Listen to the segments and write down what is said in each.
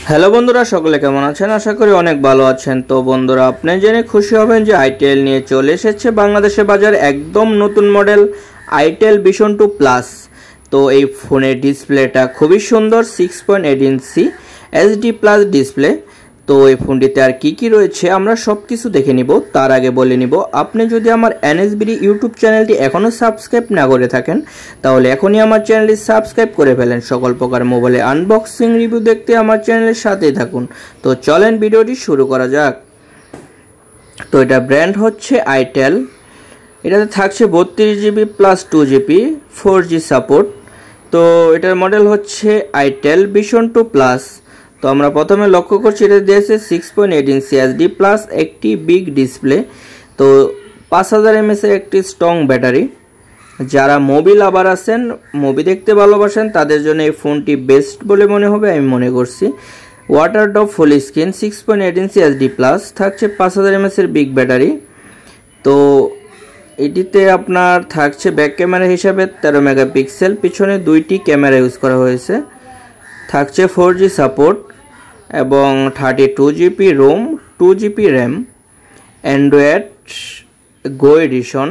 Hello বন্ধুরা, সকলে কেমন আছেন? আশা করি অনেক ভালো আছেন। তো বন্ধুরা, আপনি জেনে খুশি হবেন যে আইটেল নিয়ে চলে এসেছে বাংলাদেশের বাজারে একদম নতুন মডেল আইটেল ভিশন 2 প্লাস। তো এই ফোনের ডিসপ্লেটা খুবই সুন্দর, 6.8 ইঞ্চি এইচডি প্লাস ডিসপ্লে। তো এই ফোনটিতে আর কি রয়েছে আমরা সব কিছু দেখে নিব। তার আগে বলে নিব, আপনি যদি আমার এনএসবিডি ইউটিউব চ্যানেলটি এখনও সাবস্ক্রাইব না করে থাকেন তাহলে এখনই আমার চ্যানেলটি সাবস্ক্রাইব করে ফেলেন। সকল প্রকার মোবাইলে আনবক্সিং রিভিউ দেখতে আমার চ্যানেলের সাথেই থাকুন। তো চলেন ভিডিওটি শুরু করা যাক। তো এটা ব্র্যান্ড হচ্ছে আইটেল। এটাতে থাকছে 32GB plus 2GB 4G support. তো এটার মডেল হচ্ছে আইটেল ভিশন 2 প্লাস। তো আমরা প্রথমে লক্ষ্য করছি এটা দিয়েছে 6.8 ইঞ্চি এইচডি প্লাস একটি বিগ ডিসপ্লে। তো 5000 mAh এর একটি স্ট্রং ব্যাটারি। যারা মুভি লাভার আছেন, মুভি দেখতে ভালোবাসেন, তাদের জন্য এই ফোনটি বেস্ট বলে মনে হবে, আমি মনে করছি। Water drop full screen, 6.8 inch HD plus, থাকছে 5000 mAh এর বিগ ব্যাটারি। তো এটিতে আপনার থাকছে ব্যাক ক্যামেরা হিসাবে 13 মেগাপিক্সেল, পিছনে দুইটি ক্যামেরা ইউজ করা হয়েছে। থাকছে 4G সাপোর্ট এবং 32GB ROM, 2GB RAM, android go edition.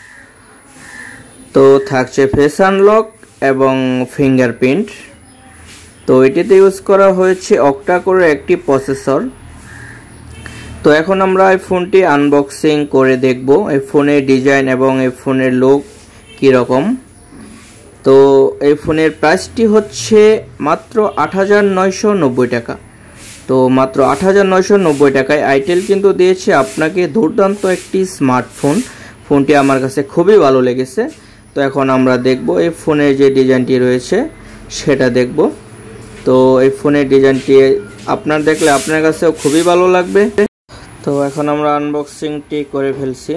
তো থাকছে ফেস আনলক এবং ফিঙ্গারপ্রিন্ট। তো এটিতে ইউজ করা হয়েছে অক্টা কোরের একটি প্রসেসর। তো এখন আমরা এই ফোনটি আনবক্সিং করে দেখব এই ফোনের ডিজাইন এবং এই ফোনের লুক কীরকম। তো এই ফোনের প্রাইসটি হচ্ছে মাত্র 8990 টাকা। তো মাত্র 8990 টাকায় আইটেল কিন্তু দিয়েছে আপনাকে দুর্দান্ত একটি স্মার্টফোন। ফোনটি আমার কাছে খুবই ভালো লেগেছে। তো এখন আমরা দেখব এই ফোনের যে ডিজাইনটি রয়েছে সেটা দেখব। তো এই ফোনের ডিজাইনটি আপনার দেখলে আপনার কাছেও খুবই ভালো লাগবে। তো এখন আমরা আনবক্সিংটি করে ফেলছি।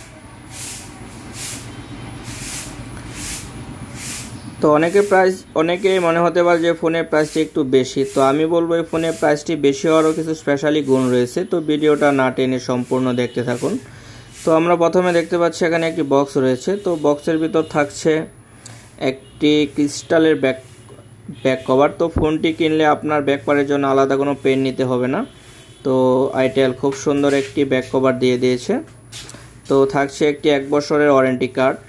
তো অনেকেই মনে হতে পারে যে ফোনের প্রাইসটি একটু বেশি। তো আমি বলবো এই ফোনের প্রাইসটি বেশি হওয়ারও কিছু স্পেশালি গুণ রয়েছে। তো ভিডিওটা না টেনে সম্পূর্ণ দেখতে থাকুন। তো আমরা প্রথমে দেখতে পাচ্ছি এখানে একটি বক্স রয়েছে। তো বক্সের ভিতর থাকছে একটি ক্রিস্টালের ব্যাক কভার। তো ফোনটি কিনলে আপনার ব্যাক কভারের জন্য আলাদা কোনো পেন নিতে হবে না। তো আইটেল খুব সুন্দর একটি ব্যাক কভার দিয়ে দিয়েছে। তো থাকছে একটি 1 বছরের ওয়ারেন্টি কার্ড।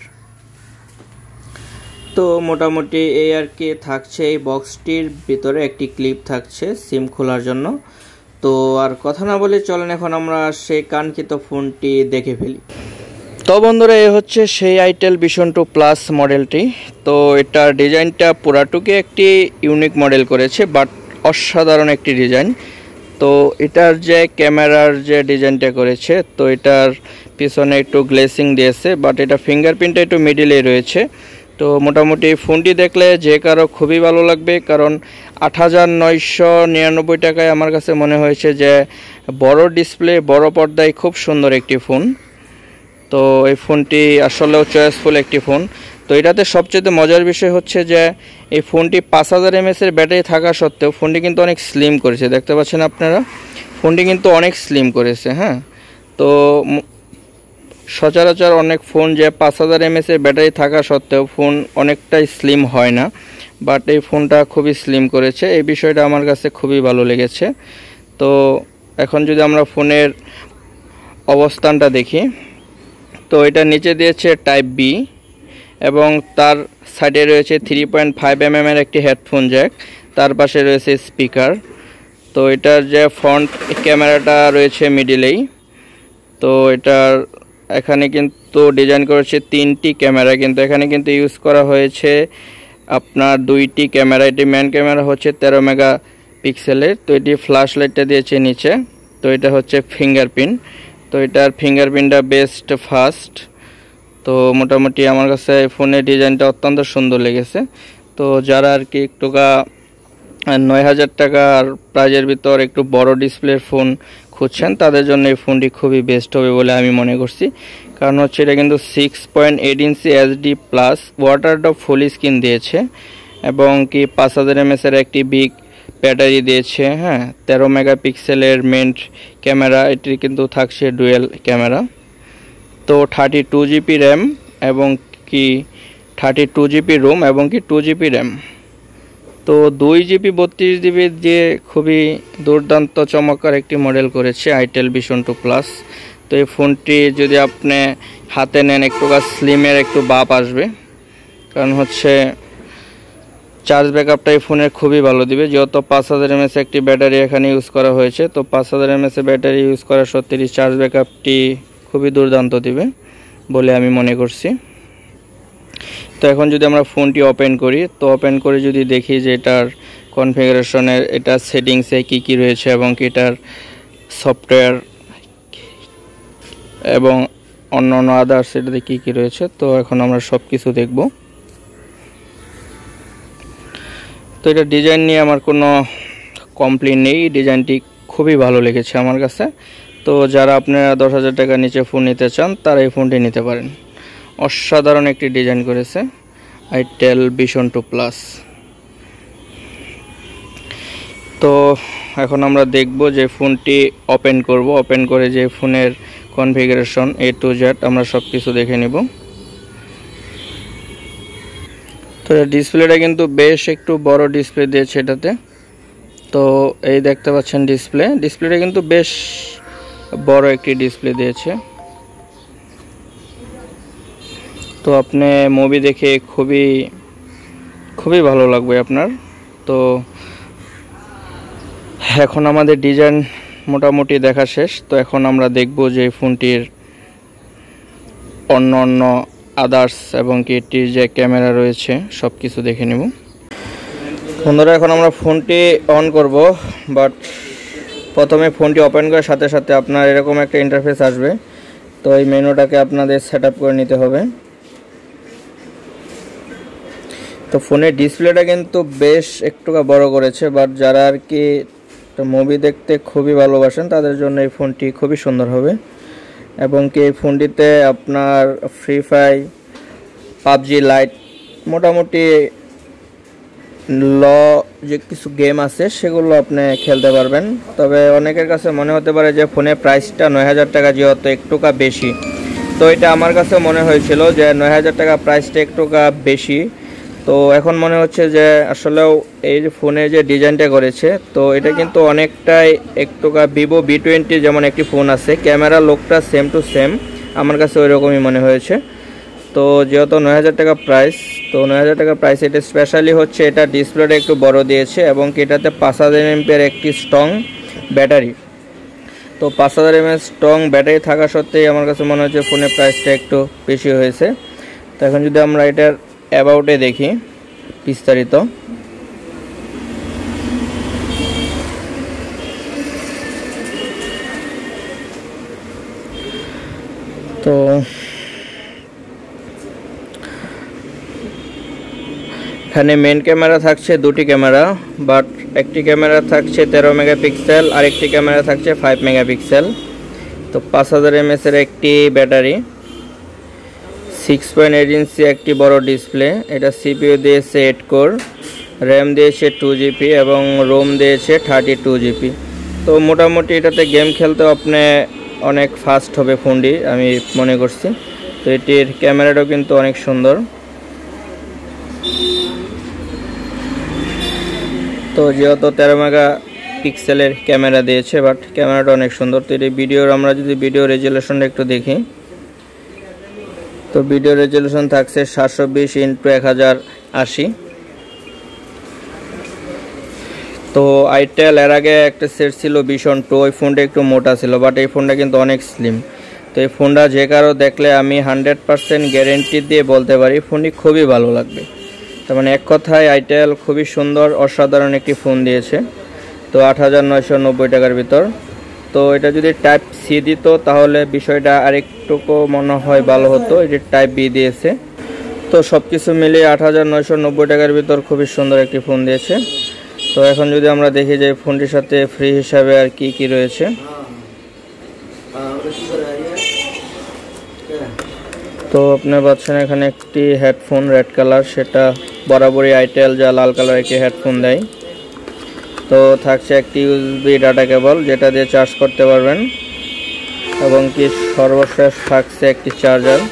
তো মোটামুটি এই আর কি থাকছে। এই বক্সটির ভিতরে একটি ক্লিপ থাকছে সিম খোলার জন্য। তো আর কথা না বলে চলেন এখন আমরা সেই কাঙ্ক্ষিত ফোনটি দেখে ফেলি। তো বন্ধুরা, এই হচ্ছে সেই আইটেল ভিশন 2 প্লাস মডেলটি। তো এটার ডিজাইনটা পুরাটুকি একটি ইউনিক মডেল করেছে, বাট অসাধারণ একটি ডিজাইন। তো এটার যে ক্যামেরার যে ডিজাইনটা করেছে, তো এটার পিছনে একটু গ্লেসিং দিয়েছে, বাট এটা ফিঙ্গারপ্রিন্টটা একটু মিডিলেই রয়েছে। তো মোটামুটি ফোনটি দেখলে যে কারো খুবই ভালো লাগবে, কারণ 8999 টাকায় আমার কাছে মনে হয়েছে যে বড় ডিসপ্লে, বড় পর্দায় খুব সুন্দর একটি ফোন। তো এই ফোনটি আসলেও চয়েসফুল একটি ফোন। তো এটাতে সবচেয়ে মজার বিষয় হচ্ছে যে এই ফোনটি 5000 mAh এর ব্যাটারি থাকা সত্ত্বেও ফোনটি কিন্তু অনেক স্লিম করেছে। দেখতে পাচ্ছেন আপনারা, ফোনটি কিন্তু অনেক স্লিম করেছে। হ্যাঁ, তো সচরাচর অনেক ফোন যে 5000 mAh এর ব্যাটারি থাকা সত্ত্বেও ফোন অনেকটাই স্লিম হয় না, বাট এই ফোনটা খুবই স্লিম করেছে। এই বিষয়টা আমার কাছে খুবই ভালো লেগেছে। তো এখন যদি আমরা ফোনের অবস্থানটা দেখি, তো এটা নিচে দিয়েছে টাইপ বি এবং তার সাইডে রয়েছে 3.5 mm এর একটি হেডফোন জ্যাক, তার পাশে রয়েছে স্পিকার। তো এটার যে ফ্রন্ট ক্যামেরাটা রয়েছে মিডিলেই। তো এটার এখানে কিন্তু ডিজাইন করেছে 3টি ক্যামেরা, কিন্তু এখানে কিন্তু ইউজ করা হয়েছে আপনার 2টি ক্যামেরা। এটি মেন ক্যামেরা হচ্ছে 13 মেগাপিক্সেলের। তো এটি ফ্ল্যাশ লাইটটা দিয়েছে নিচে। তো এটা হচ্ছে ফিঙ্গারপ্রিন্ট। তো এটার ফিঙ্গারপ্রিন্টটা বেস্ট ফাস্ট। তো মোটামুটি আমার কাছে ফোনের ডিজাইনটা অত্যন্ত সুন্দর লেগেছে। তো যারা আর কি একটু 9000 টাকার প্রাইজের ভিতর একটু বড় ডিসপ্লের ফোন খুঁজছেন, তাদের জন্য এই ফোনটি খুবই বেস্ট হবে বলে আমি মনে করছি। কারণ হচ্ছে এটা কিন্তু 6.8 inch HD plus water drop full screen দিয়েছে এবং কি 5000 mAh এর একটি বিগ ব্যাটারি দিয়েছে। হ্যাঁ, 13 মেগাপিক্সেলের মেন ক্যামেরা, এটি কিন্তু থাকছে ডুয়েল ক্যামেরা। তো 32GB র্যাম এবং কি 32GB রোম এবং কি 2GB র্যাম। তো 2GB 32GB দিয়ে খুবই দুর্দান্ত চমৎকার একটি মডেল করেছে আইটেল ভিশন 2 প্লাস। তো এই ফোনটি যদি আপনি হাতে নেন একটু স্লিমের একটু বাপ আসবে, কারণ হচ্ছে চার্জ ব্যাকআপটা এই ফোনের খুবই ভালো দিবে। যেহেতু 5000 mAh একটি ব্যাটারি এখানে ইউজ করা হয়েছে, তো 5000 mAh ব্যাটারি ইউজ করা সত্ত্বেও চার্জ ব্যাকআপটি খুবই দুর্দান্ত দিবে বলে আমি মনে করছি। তো এখন যদি আমরা ফোনটি ওপেন করি, তো ওপেন করে যদি দেখি যে এটার কনফিগারেশনের এটা সেটিংসে কি রয়েছে এবং এটার সফটওয়্যার এবং অন্যান্য আদার্স এটাতে কি রয়েছে, তো এখন আমরা সব কিছু দেখব। তো এটা ডিজাইন নিয়ে আমার কোনো কমপ্লেইন নেই, ডিজাইনটি খুবই ভালো লেগেছে আমার কাছে। তো যারা আপনারা 10,000 টাকার নিচে ফোন নিতে চান তারা এই ফোনটি নিতে পারেন। অসাধারণ একটি ডিজাইন করেছে আইটেল ভিশন 2 প্লাস। তো এখন আমরা দেখব যে ফোনটি ওপেন করব, ওপেন করে যে ফোনের কনফিগারেশন A to Z আমরা সব কিছু দেখে নিব। তো ডিসপ্লেটা কিন্তু বেশ একটু বড় ডিসপ্লে দিয়েছে এটাতে। তো এই দেখতে পাচ্ছেন ডিসপ্লেটা কিন্তু বেশ বড় একটি ডিসপ্লে দিয়েছে। তো আপনি মুভি দেখে খুবই ভালো লাগবে আপনার। তো এখন আমাদের ডিজাইন মোটামুটি দেখা শেষ। তো এখন আমরা দেখব যে ফোনটির অন্য আদার্স এবং এটির যে ক্যামেরা রয়েছে সব কিছু দেখে নেব। বন্ধুরা এখন আমরা ফোনটি অন করব, বাট প্রথমে ফোনটি ওপেন করার সাথে সাথে আপনার এরকম একটা ইন্টারফেস আসবে। তো এই মেনুটাকে আপনাদের সেট আপ করে নিতে হবে। তো ফোনের ডিসপ্লেটা কিন্তু বেশ একটু বড় করেছে, বাট যারা আর কি মুভি দেখতে খুবই ভালোবাসেন তাদের জন্য এই ফোনটি খুবই সুন্দর হবে। এবং কি এই ফোনটিতে আপনার ফ্রি ফায়ার, পাবজি লাইট, মোটামুটি যে কিছু গেম আছে সেগুলো আপনি খেলতে পারবেন। তবে অনেকের কাছে মনে হতে পারে যে ফোনের প্রাইসটা 9000 টাকা যেহেতু একটুকা বেশি। তো এটা আমার কাছে মনে হয়েছিল যে 9000 টাকা প্রাইসটা একটুকা বেশি। তো এখন মনে হচ্ছে যে আসলেও এই যে ফোনের যে ডিজাইনটা করেছে, তো এটা কিন্তু অনেকটাই একটুকা ভিভো V20 যেমন একটি ফোন আছে, ক্যামেরা লোকটা সেম টু সেম আমার কাছে ওই রকমই মনে হয়েছে। তো যেহেতু 9000 টাকা প্রাইস, তো 9000 টাকা প্রাইস এটা স্পেশালি হচ্ছে এটা ডিসপ্লেটা একটু বড় দিয়েছে এবং এটাতে 5000 mAh একটি স্ট্রং ব্যাটারি। তো 5000 mAh স্ট্রং ব্যাটারি থাকা সত্ত্বেও আমার কাছে মনে হচ্ছে ফোনের প্রাইসটা একটু বেশি হয়েছে। তো এখন যদি আমরা এটার অ্যাবাউটে দেখি বিস্তারিত, তো এখানে মেন ক্যামেরা থাকছে দুটি ক্যামেরা, বাট একটি ক্যামেরা থাকছে 13 মেগাপিক্সেল আর একটি ক্যামেরা থাকছে 5 মেগাপিক্সেল। তো 5000 mAh এর একটি ব্যাটারি, 6.8 ইঞ্চি একটি বড় ডিসপ্লে। এটা সিপিইউ দিয়েছে 8 কোর, র্যাম দিয়েছে 2GB এবং রোম দিয়েছে 32GB। তো মোটামুটি এটাতে গেম খেলতে আপনি অনেক ফাস্ট হবে ফোনটি আমি মনে করছি। তো এটির ক্যামেরাটাও কিন্তু অনেক সুন্দর। তো যেহেতু 13 মেগাপিক্সেলের ক্যামেরা দিয়েছে, বাট ক্যামেরাটা অনেক সুন্দর। তো এই ভিডিওর আমরা যদি ভিডিও রেজুলেশনটা একটু দেখি, তো ভিডিও রেজুলেশন থাকছে 720x1080। তো আইটেল এর আগে একটা সেট ছিল ভিশন 2, ওই ফোনটা একটু মোটা ছিল, বাট এই ফোনটা কিন্তু অনেক স্লিম। তো এই ফোনটা যে কারো দেখলে আমি 100% গ্যারেন্টি দিয়ে বলতে পারি ফোনটি খুবই ভালো লাগবে। তার মানে এক কথায় আইটেল খুবই সুন্দর অসাধারণ একটি ফোন দিয়েছে। তো 8990 টাকার ভিতর। তো এটা যদি টাইপ সি দিত তাহলে বিষয়টা আরেকটুকু মনে হয় ভালো হতো, এটি টাইপ বি দিয়েছে। তো সব কিছু মিলিয়ে 8990 টাকার ভিতর খুবই সুন্দর একটি ফোন দিয়েছে। তো এখন যদি আমরা দেখি যে ফোনটির সাথে ফ্রি হিসাবে আর কি রয়েছে, তো আপনি পাচ্ছেন এখানে একটি হেডফোন রেড কালার, সেটা বরাবরই আইটেল যা লাল কালার একটি হেডফোন দেয়। তো থাকছে একটি ইউএসবি ডাটা কেবল যেটা দিয়ে চার্জ করতে পারবেন এবং কি সর্বশেষ থাকছে একটি চার্জার।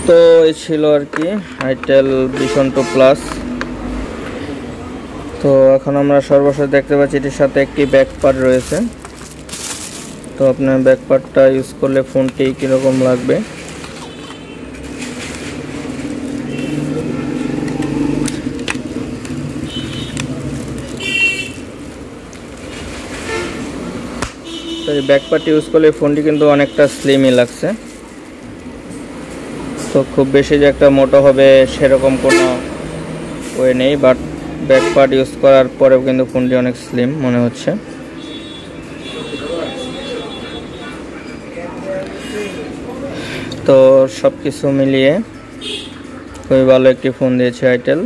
তো এই ছিল আর কি আইটেল ভিশন 2 প্লাস। তো এখন আমরা সর্বশেষ দেখতে পাচ্ছি এটির সাথে একটি ব্যাক পার্ট রয়েছে। তো আপনার ব্যাক পার্টটা ইউজ করলে ফোনটি কীরকম লাগবে তো এই ব্যাক পার্ট ইউজ করলে ফোনটি কিন্তু অনেকটা স্লিমই লাগছে। তো খুব বেশি যে একটা মোটো হবে সেরকম কোনো ওয়ে নেই, বাট ব্যাক পার্ট ইউজ করার পরেও কিন্তু ফোনটি অনেক স্লিম মনে হচ্ছে। তো সব কিছু মিলিয়ে খুবই ভালো একটি ফোন দিয়েছে আইটেল।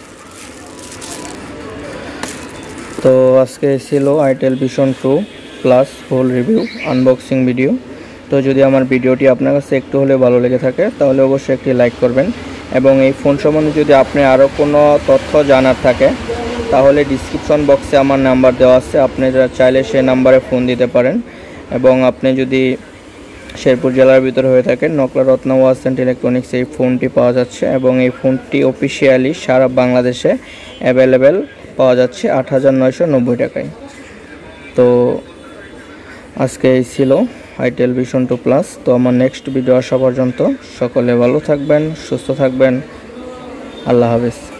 তো আজকে ছিল itel vision 2 plus full review unboxing video. তো যদি আমার ভিডিওটি আপনার কাছে একটু হলেও ভালো লেগে থাকে তাহলে অবশ্যই একটি লাইক করবেন, এবং এই ফোন সম্বন্ধে যদি আপনি আরও কোনো তথ্য জানার থাকে তাহলে ডিসক্রিপশন বক্সে আমার নাম্বার দেওয়া আছে, আপনি চাইলে সেই নাম্বারে ফোন দিতে পারেন। এবং আপনি যদি শেরপুর জেলার ভিতরে হয়ে থাকেন, Nakla Ratna watch and electronics এই ফোনটি পাওয়া যাচ্ছে, এবং এই ফোনটি অফিসিয়ালি সারা বাংলাদেশে অ্যাভেলেবেল পাওয়া যাচ্ছে 8,990 টাকায়। তো আজকে এই ছিল আইটেল ভিশন 2 প্লাস। তো আমার নেক্সট ভিডিও আসা পর্যন্ত সকলে ভালো থাকবেন, সুস্থ থাকবেন। আল্লাহ হাফেজ।